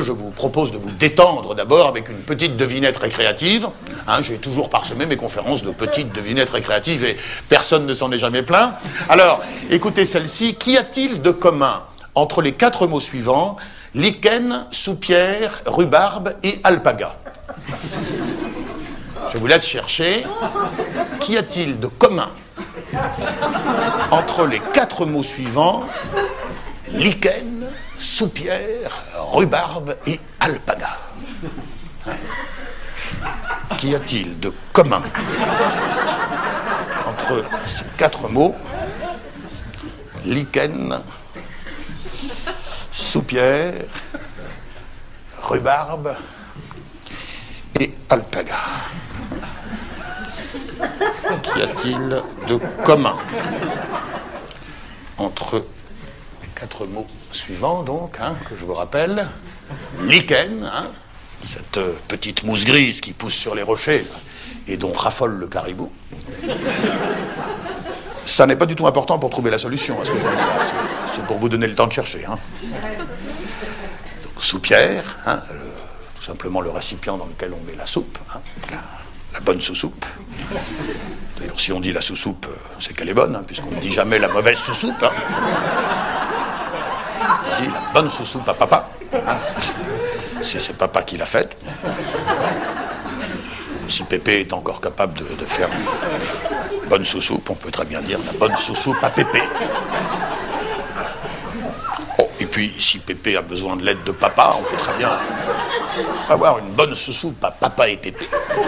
Je vous propose de vous détendre d'abord avec une petite devinette récréative. Hein, j'ai toujours parsemé mes conférences de petites devinettes récréatives et personne ne s'en est jamais plaint. Alors, écoutez celle-ci. Qu'y a-t-il de commun entre les 4 mots suivants: lichen, soupière, rhubarbe et alpaga? Je vous laisse chercher. Qu'y a-t-il de commun entre les 4 mots suivants: lichen, soupière, rhubarbe et alpaga? Qu'y a-t-il de commun entre ces 4 mots: lichen, soupière, rhubarbe et alpaga? Qu'y a-t-il de commun entre les 4 mots suivants, donc, hein, que je vous rappelle: lichen, hein, cette petite mousse grise qui pousse sur les rochers et dont raffole le caribou. Ça n'est pas du tout important pour trouver la solution, hein, ce que je veux dire. C'est pour vous donner le temps de chercher. Hein. Donc, soupière, hein, tout simplement le récipient dans lequel on met la soupe, hein, la bonne sous-soupe. D'ailleurs, si on dit la sous-soupe, c'est qu'elle est bonne, hein, puisqu'on ne dit jamais la mauvaise sous-soupe. Hein. On dit la bonne sous-soupe à papa. Hein. C'est papa qui l'a faite. Si Pépé est encore capable de faire une bonne sous-soupe, on peut très bien dire la bonne sous-soupe à Pépé. Oh, et puis, si Pépé a besoin de l'aide de papa, on peut très bien avoir une bonne sous-soupe à papa et Pépé.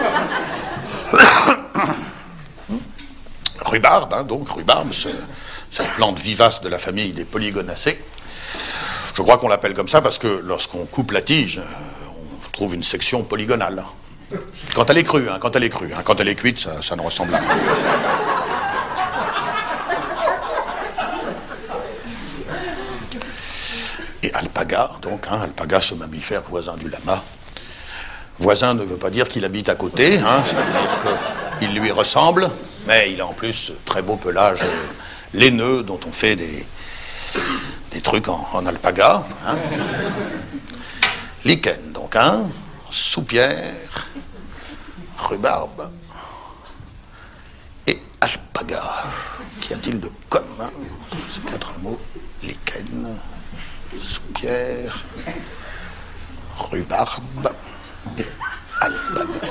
Rhubarbe, hein, donc rhubarbe, cette plante vivace de la famille des polygonacées. Je crois qu'on l'appelle comme ça parce que lorsqu'on coupe la tige, on trouve une section polygonale. Quand elle est crue, hein, quand elle est crue. Hein, quand elle est cuite, ça ne ressemble à rien. Et alpaga, donc, hein, alpaga, ce mammifère voisin du lama. Voisin ne veut pas dire qu'il habite à côté, hein, ça veut dire qu'il lui ressemble, mais il a en plus très beau pelage laineux dont on fait des trucs en alpaga. Hein. Lichen, donc, hein, soupière, rhubarbe et alpaga. Qu'y a-t-il de commun entre ces 4 mots: lichen, soupière, rhubarbe et alpaga?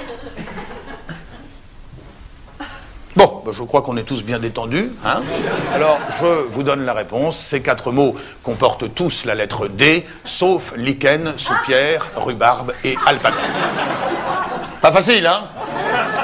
Bon, ben je crois qu'on est tous bien détendus. Hein. Alors, je vous donne la réponse. Ces 4 mots comportent tous la lettre D, sauf lichen, soupière, rhubarbe et alpaga. Pas facile, hein?